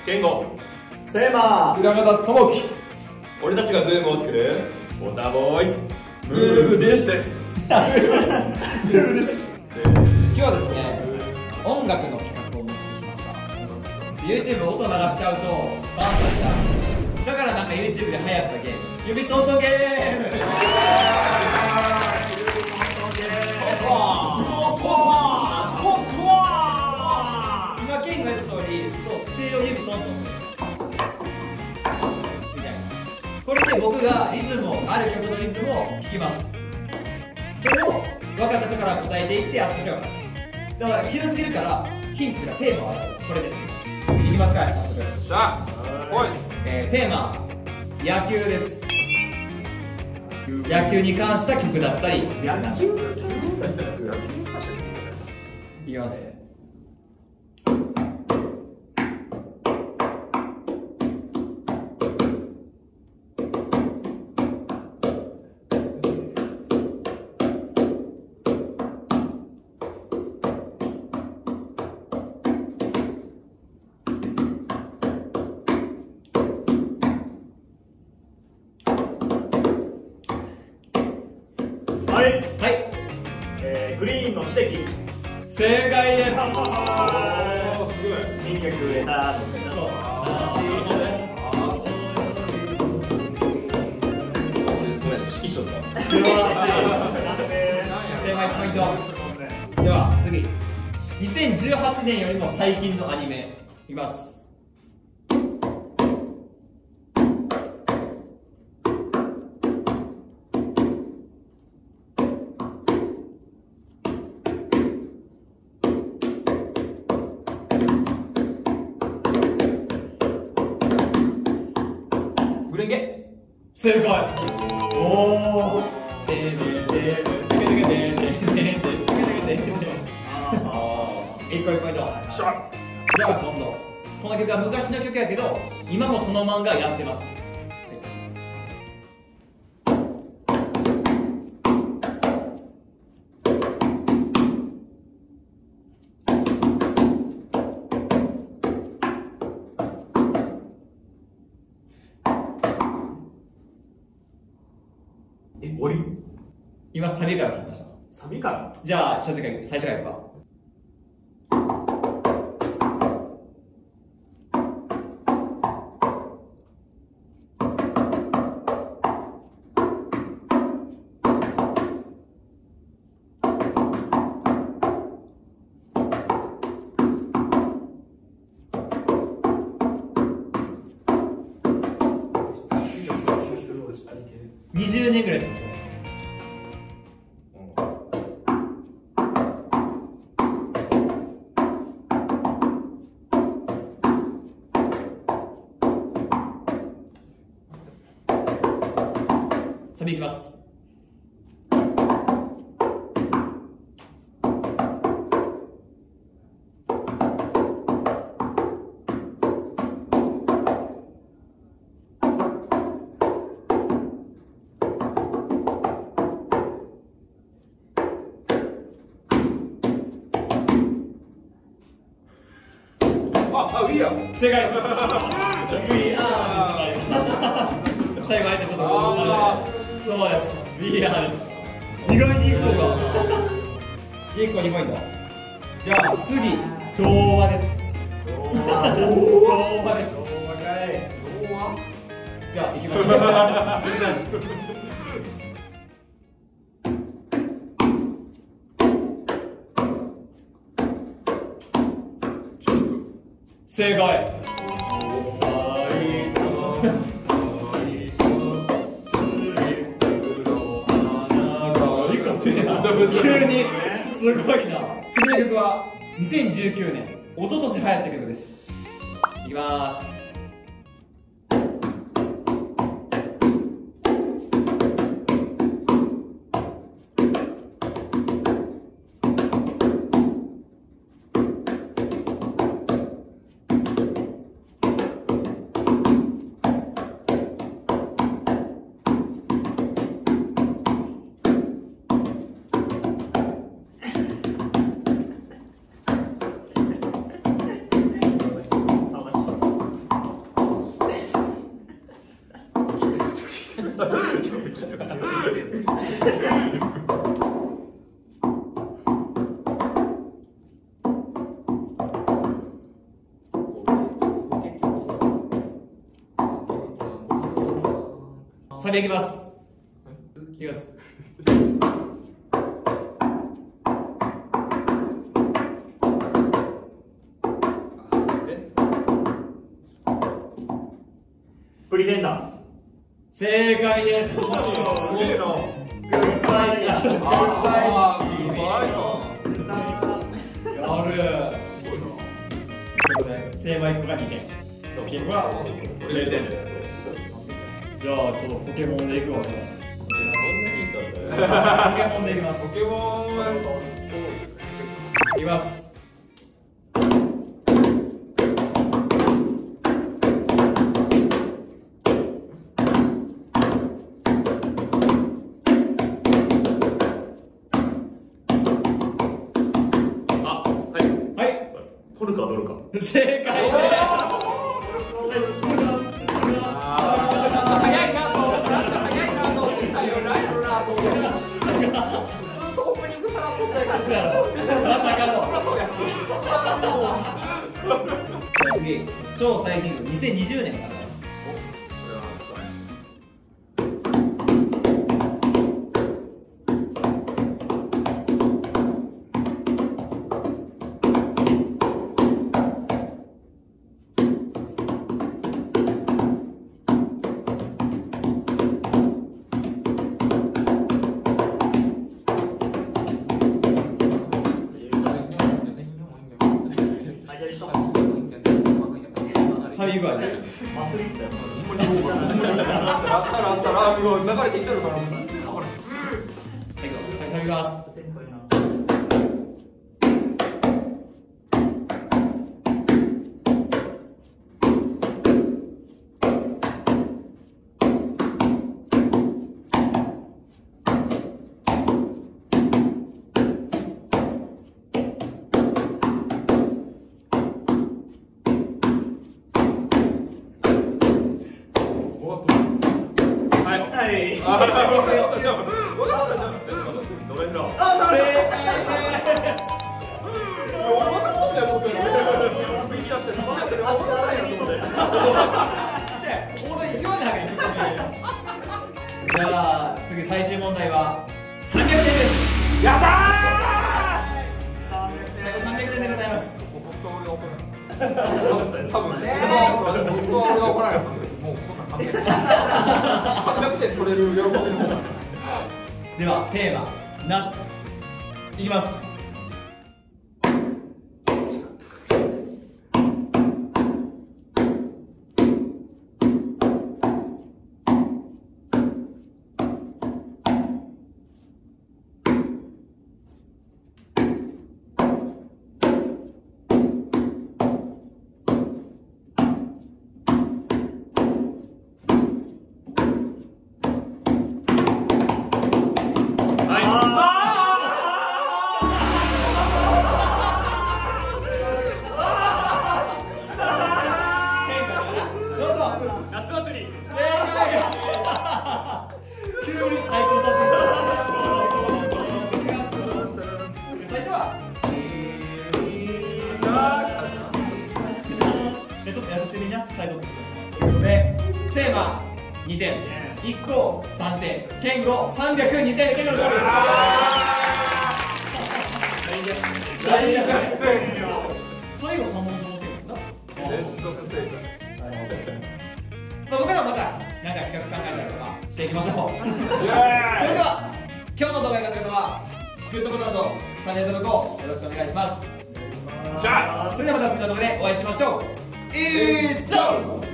健吾、 セーマー、 裏方智樹。 俺たちがブームを作るウォーターボーイズムーブですです。 今日はですね、音楽の企画を持ってきました。 YouTube 音鳴らしちゃうとバンされちゃう。だからなんか YouTube で流行ったゲーム、指トントンゲーム。今ケンが言った通り、そう、机を指トントンするみたいな。これで僕がリズムを、ある曲のリズムを弾きます。それを分かった人から答えていって、あった人が勝ち。だからひどすぎるからヒントがテーマはこれです。いきますか、早速。 しゃあ、おい。 テーマ野球です。野球に関した曲だったり。 野球いきます。 はい、 はい、 グリーンの奇跡。 正解です。 おー、すごい。 人曲売れたので、 そう、 指揮者だ。 素晴らしい。正解ポイント。では次、2018年よりも最近のアニメいきます。 グレンゲ。 正解。おお。でででででででででで。一個一個ポイント。 しゃ。 じゃあ今度、この曲は昔の曲やけど今もその漫画やってます。 終わり？ 今サビから聞きました。 サビから。 じゃあ最初からやるか。20年ぐらいやってますよ。サビいきます。 あ、いいや。 正解。We are です。最後あえてちょっとそうです。We are です。意外に1個が1個2ポイント。じゃあ次、童話です。童話です。じゃあ行きます。正解。急にすごいな。次の曲は2019年、一昨年流行った曲です。いきます。 サビいきます。いきます。 プリテンダー。 正解です。 すげえな。 グッバイ。 あー、グッバイか。 やる。ということで、正解1個が2点。キングは0点。じゃあ、ちょっとポケモンでいくわね。ポケモンでいきます。 ポケモンいきます。 ポルカドルカ。 正解です。 早いなと思ったよ。ライブなと思った。ずっとオープニングさらっとったやつやろ。 まさかの。 そうや。 次、超最新曲2020年かな。サビバージョン。 祭りみたいな。 あったら、もう流れてきてるから、もう全然わからん。 はい、サビます。じゃあ次最終問題は300点です。 やったー！300点でございます。 多分ね、僕は俺が怒られる。もうそんな関係ない。300点取れる喜びの方が。 ではテーマ夏いきます。テーマ2点、1個3点、剣吾302点で剣吾の勝利。大逆転。最後3問とも点ですか？ 連続正解。 僕らもまた何か企画考えたりとかしていきましょう。それでは今日の動画が良かった方はグッドボタンとチャンネル登録をよろしくお願いします。それではまた次の動画でお会いしましょう。以上。